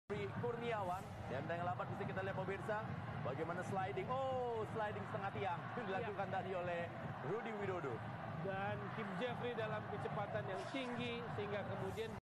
Kurniawan dan yang lambat bisa kita lihat pemirsa bagaimana sliding. Sliding setengah tiang dilakukan tadi oleh Rudi Widodo dan Kim Jeffrey dalam kecepatan yang tinggi sehingga kemudian